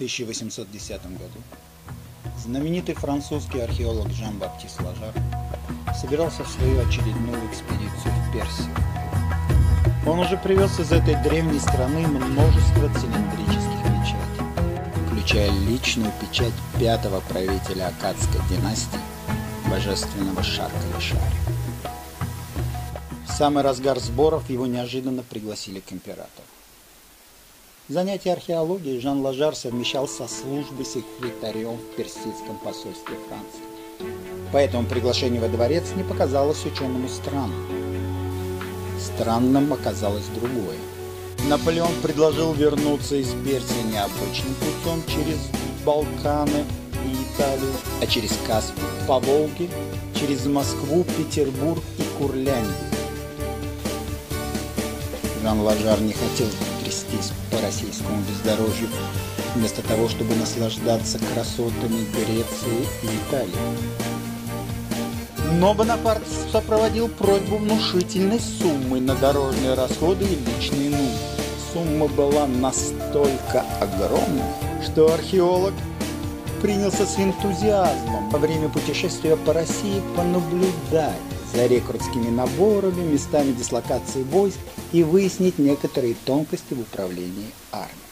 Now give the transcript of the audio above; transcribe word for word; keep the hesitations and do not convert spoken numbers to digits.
тысяча восемьсот десятом году знаменитый французский археолог Жан-Баптист Лажар собирался в свою очередную экспедицию в Персию. Он уже привез из этой древней страны множество цилиндрических печатей, включая личную печать пятого правителя Аккадской династии, божественного Шарка-Лишари. В самый разгар сборов его неожиданно пригласили к императору. Занятия археологией Жан Лажар совмещал со службой секретарем в персидском посольстве Франции. Поэтому приглашение во дворец не показалось ученому странным. Странным оказалось другое. Наполеон предложил вернуться из Персии необычным путем через Балканы и Италию, а через Каспий по Волге, через Москву, Петербург и Курляндию. Жан Лажар не хотел трястись по российскому бездорожью, вместо того, чтобы наслаждаться красотами Греции и Италии. Но Бонапарт сопроводил просьбу внушительной суммой на дорожные расходы и личные нужды. Сумма была настолько огромной, что археолог принялся с энтузиазмом во время путешествия по России понаблюдать за рекрутскими наборами, местами дислокации войск и выяснить некоторые тонкости в управлении армией.